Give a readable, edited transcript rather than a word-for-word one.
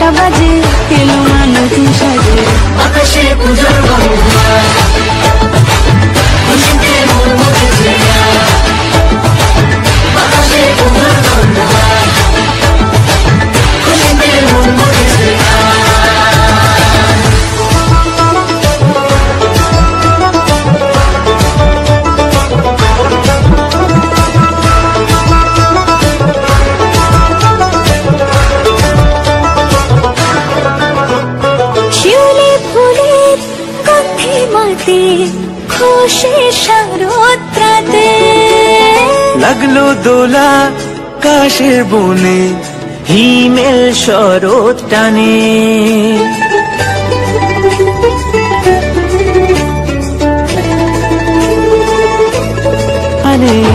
বারোটা বাজে এলো মা নতুন সাজে আকাশে পুজোর গন্ধ খুশিতে মন মুখেছে আকাশে পুজোর গন্ধ খুশিতে মন মুখেছে খুশি শরৎরাতে লাগলো দোলা কাশের বনে হিমেল শরৎ টানে আরে